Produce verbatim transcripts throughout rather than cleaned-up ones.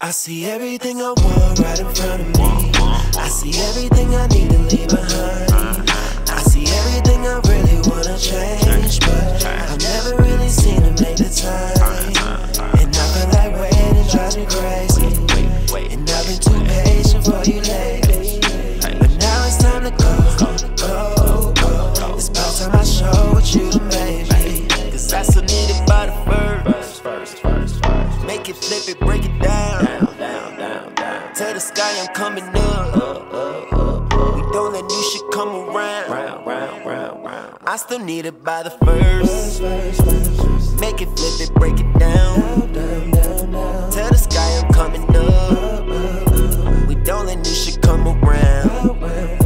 I see everything I want right in front of me. I see everything I need to leave behind. I see everything I really wanna change, but I've never really seen to make the time. And I feel like waiting drives me crazy. And I've been too patient for you lately, but now it's time to go, go, go. It's about time I show what you done made me. Cause I still need it by the first. Make it, flip it, break it down. Tell the sky I'm coming up. We don't let new shit come around. I still need it by the first. Make it, flip it, break it down. Tell the sky I'm coming up. We don't let new shit come around.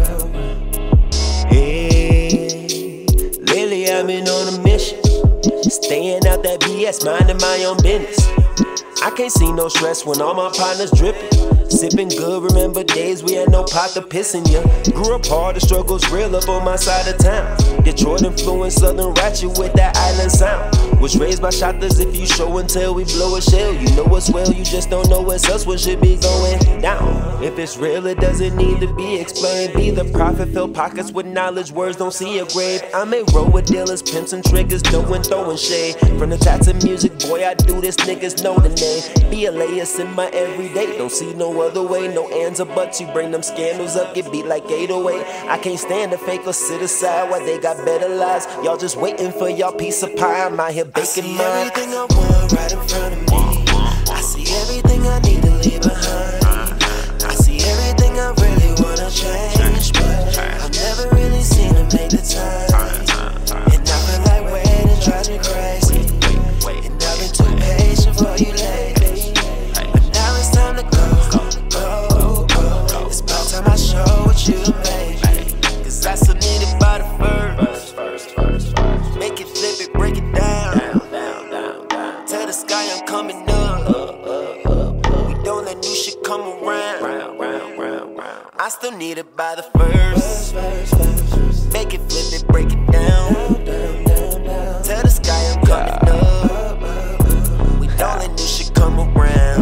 Hey, lately I've been on a mission, staying out that B S, minding my own business. I can't see no stress when all my partners dripping. Sipping good, remember days we had no pot to piss in ya. Grew up hard, the struggle's real up on my side of town. Detroit influence, southern ratchet with that island sound. Was raised by shotters, if you show and tell, we blow a shell. You know it's well, you just don't know it's us, what should be going down. If it's real, it doesn't need to be explained. Be the prophet, fill pockets with knowledge, words don't see a grave. I may roll with dealers, pimps and triggers, doing throwing shade. From the tats of music, boy, I do this, niggas know the name. Be a layers in my everyday, don't see no other way, no ands or buts. You bring them scandals up, get beat like eight oh eight. I can't stand the fake or sit aside while they got better lives. Y'all just waiting for y'all piece of pie. I'm out here baking mine. I see everything I want right in front of me. I see everything I need to leave behind. I see everything I really wanna change, but I've never really seen to make the time. And I feel like waiting drives me crazy. And I've been too patient for you lately, but now it's time to go. It's about time I show what you made me. Cause I still need it by the first. Make it, flip it, break it down. Tell the sky I'm coming up. We don't let new shit come around. I still need it by the first. Make it, flip it, break it down. Tell the sky I'm coming up. We don't let new shit come around.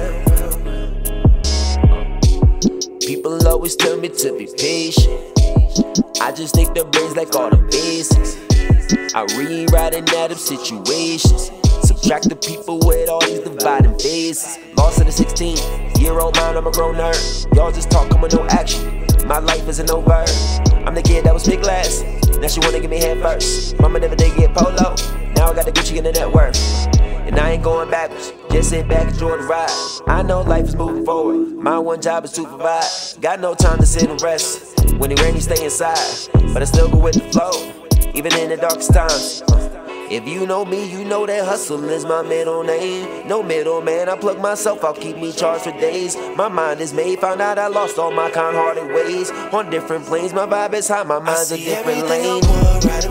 People always tell me to be patient. I just think the brains like all the basics. I rewrite and add up situations. Subtract the people with all these dividing faces. Lost in the sixteen year old mind, I'm a grown nerd. Y'all just talk, come with no action. My life isn't over. I'm the kid that was picked last. Now she wanna give me head first. Mama never did get polo. Now I got the Gucci and the net worth. And I ain't going backwards, just sit back and enjoy the ride. I know life is moving forward, my one job is to provide. Got no time to sit and rest, when it rainy stay inside. But I still go with the flow, even in the darkest times. If you know me, you know that hustle is my middle name. No middleman, I plug myself, I'll keep me charged for days. My mind is made, found out I lost all my kind-hearted ways. On different planes, my vibe is high, my mind's a different lane.